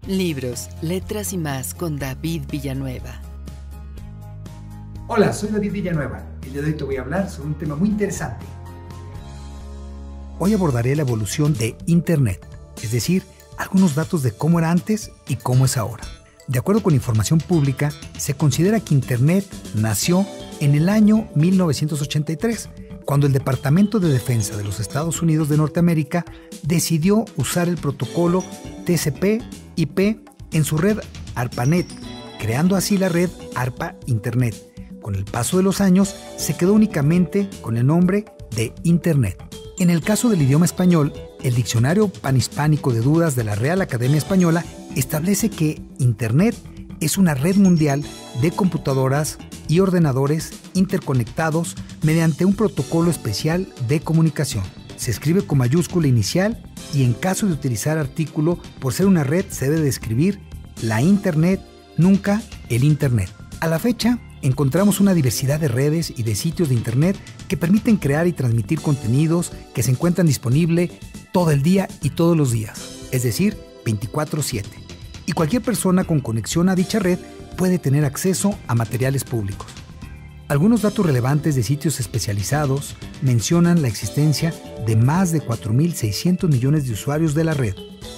Libros, letras y más con David Villanueva. Hola, soy David Villanueva. El día de hoy te voy a hablar sobre un tema muy interesante. Hoy abordaré la evolución de Internet, es decir, algunos datos de cómo era antes y cómo es ahora. De acuerdo con información pública, se considera que Internet nació en el año 1983, cuando el Departamento de Defensa de los Estados Unidos de Norteamérica decidió usar el protocolo TCP/IP en su red ARPANET, creando así la red ARPA Internet. Con el paso de los años, se quedó únicamente con el nombre de Internet. En el caso del idioma español, el Diccionario Panhispánico de Dudas de la Real Academia Española establece que Internet es una red mundial de computadoras y ordenadores interconectados mediante un protocolo especial de comunicación. Se escribe con mayúscula inicial y en caso de utilizar artículo, por ser una red, se debe de escribir la Internet, nunca el Internet. A la fecha, encontramos una diversidad de redes y de sitios de Internet que permiten crear y transmitir contenidos que se encuentran disponibles todo el día y todos los días, es decir, 24/7. Y cualquier persona con conexión a dicha red puede tener acceso a materiales públicos. Algunos datos relevantes de sitios especializados mencionan la existencia de más de 4.600 millones de usuarios de la red,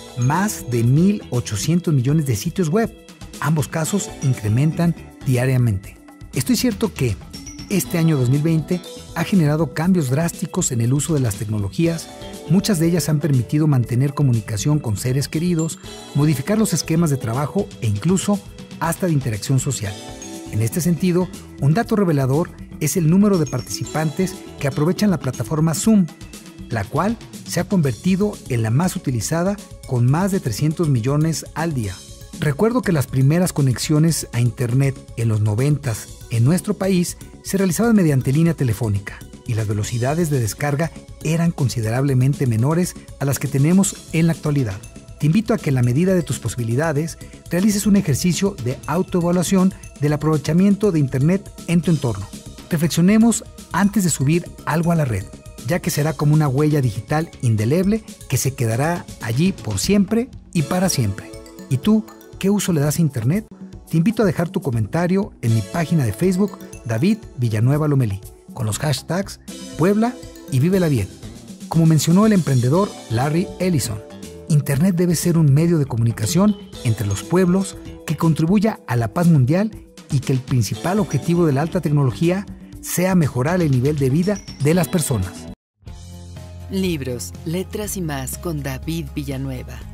más de 1.800 millones de sitios web. Ambos casos incrementan diariamente. Estoy cierto que este año 2020 ha generado cambios drásticos en el uso de las tecnologías. Muchas de ellas han permitido mantener comunicación con seres queridos, modificar los esquemas de trabajo e incluso hasta de interacción social. En este sentido, un dato revelador es el número de participantes que aprovechan la plataforma Zoom, la cual se ha convertido en la más utilizada con más de 300 millones al día. Recuerdo que las primeras conexiones a Internet en los 90s en nuestro país se realizaban mediante línea telefónica y las velocidades de descarga eran considerablemente menores a las que tenemos en la actualidad. Te invito a que en la medida de tus posibilidades realices un ejercicio de autoevaluación del aprovechamiento de Internet en tu entorno. Reflexionemos antes de subir algo a la red, ya que será como una huella digital indeleble que se quedará allí por siempre y para siempre. ¿Y tú, qué uso le das a Internet? Te invito a dejar tu comentario en mi página de Facebook David Villanueva Lomelí, con los hashtags Puebla y Vívela Bien. Como mencionó el emprendedor Larry Ellison, Internet debe ser un medio de comunicación entre los pueblos que contribuya a la paz mundial y que el principal objetivo de la alta tecnología sea mejorar el nivel de vida de las personas. Libros, letras y más con David Villanueva.